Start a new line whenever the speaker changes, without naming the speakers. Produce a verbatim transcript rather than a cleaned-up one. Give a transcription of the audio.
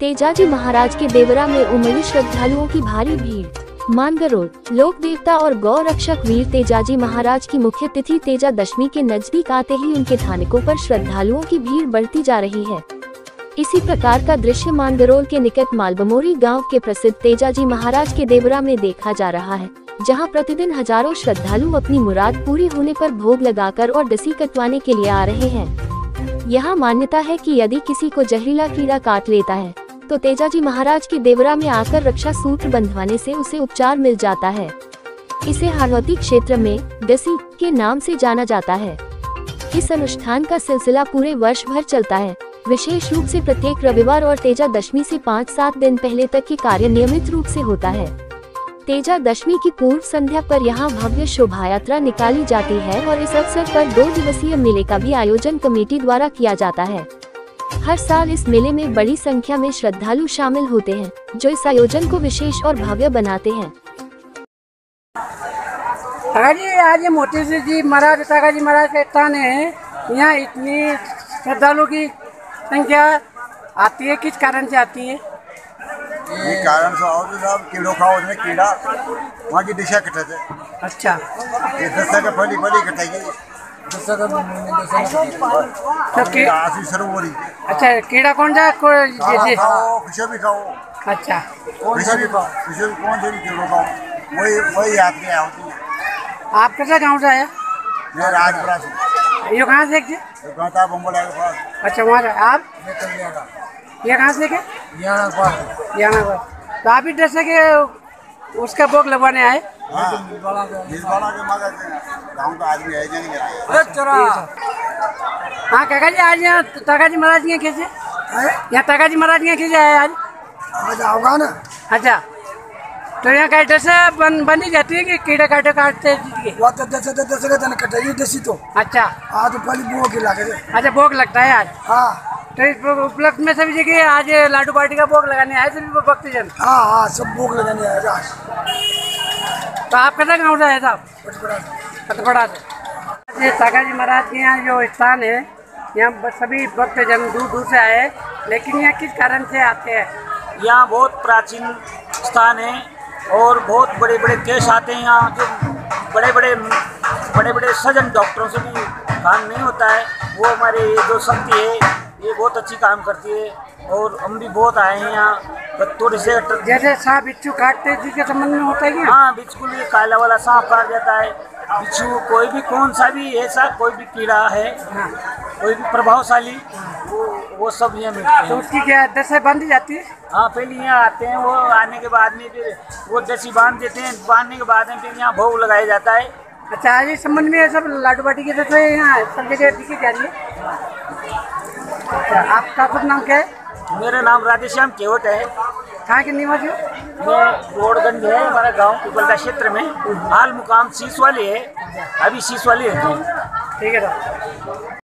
तेजाजी महाराज के देवरा में उमड़ी श्रद्धालुओं की भारी भीड़। मानगरोल लोक देवता और गौ रक्षक वीर तेजाजी महाराज की मुख्य तिथि तेजा दशमी के नजदीक आते ही उनके थानकों पर श्रद्धालुओं की भीड़ बढ़ती जा रही है। इसी प्रकार का दृश्य मानगरोल के निकट मालबमोरी गांव के प्रसिद्ध तेजाजी महाराज के देवरा में देखा जा रहा है, जहां प्रतिदिन हजारों श्रद्धालु अपनी मुराद पूरी होने पर भोग लगाकर और डसी कटवाने के लिए आ रहे हैं। यहाँ मान्यता है कि यदि किसी को जहरीला कीड़ा काट लेता है तो तेजाजी महाराज के देवरा में आकर रक्षा सूत्र बंधवाने से उसे उपचार मिल जाता है। इसे हाड़ौती क्षेत्र में डसी के नाम से जाना जाता है। इस अनुष्ठान का सिलसिला पूरे वर्ष भर चलता है। विशेष रूप से प्रत्येक रविवार और तेजा दशमी से पाँच सात दिन पहले तक ये कार्य नियमित रूप से होता है। तेजा दशमी की पूर्व संध्या पर यहाँ भव्य शोभा यात्रा निकाली जाती है और इस अवसर पर दो दिवसीय मेले का भी आयोजन कमेटी द्वारा किया जाता है। हर साल इस मेले में बड़ी संख्या में श्रद्धालु शामिल होते हैं, जो इस आयोजन को विशेष और भव्य बनाते हैं।
ताकाजी आज मोती से जी महाराज ताकाजी महाराज का स्थान है। यहाँ इतनी श्रद्धालुओं की संख्या आती है, किस कारण से आती है?
ये कारण से आओ साहब कीड़ों खाओ, उसमें कीड़ा वहाँ की दिशा कटे थे।
अच्छा,
ये दस्ता का फली फली कटेगी दस्ता का
तो की
आसी सरोवरी।
अच्छा, कीड़ा कौन सा जैसे
खाओ, किसी भी खाओ।
अच्छा,
किसी भी खाओ, किसी भी कौन से भी कीड़ों खाओ, वही वही याद क्या होती है।
आप कैसा गाँव से आया?
मैं राजपुरा से।
ये कहाँ से थे?
कहता बम्बोला के पास।
अच्छा, वहाँ से आप ये कहाँ से के?
यहाँ पास
यहाँ पर तो आप ही डसे के उसका भोग लगवाने आए?
हाँ, के मदद गाँव का आदमी है नहीं
हाँ काका जी, आज यहाँ ताकाजी महाराज के कैसे यहाँ ताकाजी महाराज के कैसे आए आज?
आज आओगा ना।
अच्छा, तो यहाँ का डसे बन बनी जाती है कि कीड़े काटे काटते हैं?
वो तो दस दस दस का कटेगी देसी तो।
अच्छा,
आज पहली बुआ के लागे।
अच्छा, भोग लगता है आज?
हाँ,
तो इस उपलक्ष्य में सभी जगह आज लाडू बाटी का भोग लगाने आए सभी भक्तजन?
हाँ हाँ, सब भोग लगाने आए आज।
तो आप कैसा गाँव से आए साहब? पटपड़ा से। ताकाजी महाराज के यहाँ जो स्थान है, यहाँ सभी भक्तजन दूर दूर से आए, लेकिन यहाँ किस कारण से आते हैं?
यहाँ बहुत प्राचीन स्थान है और बहुत बड़े बड़े केस आते हैं यहाँ, जो बड़े बड़े बड़े बड़े सजन डॉक्टरों से भी काम नहीं होता है। वो हमारे ये जो शक्ति है ये बहुत अच्छी काम करती है और हम भी बहुत आए हैं यहाँ। थोड़ी से
जैसे सांप बिच्छू काटते हैं जिसके संबंध में होता है?
हाँ, बिल्कुल, ये काला वाला सांप काट जाता है, बिच्छू कोई भी कौन सा भी ऐसा कोई भी कीड़ा है,
हाँ,
कोई भी प्रभावशाली, वो वो सब यहाँ मिलते हैं।
तो उसकी क्या दशा बांधी जाती है?
हाँ, पहले यहाँ आते हैं, वो आने के बाद में फिर वो दसी बांध देते हैं, बांधने के बाद में फिर यहाँ भोग लगाया जाता है।
अच्छा, आज इस संबंध में सब लाडू बाटी की तो यहाँ सब जगह दिखी जा रही है। अच्छा, आपका खुद नाम क्या है?
मेरा नाम राधेश्याम केवट है।
कहाँ के निवासी हो?
मैं रोडगंज है हमारा गांव पिपलदा क्षेत्र में। हाल मुकाम शीश वाली है, अभी शीश वाली रहती है।
ठीक है।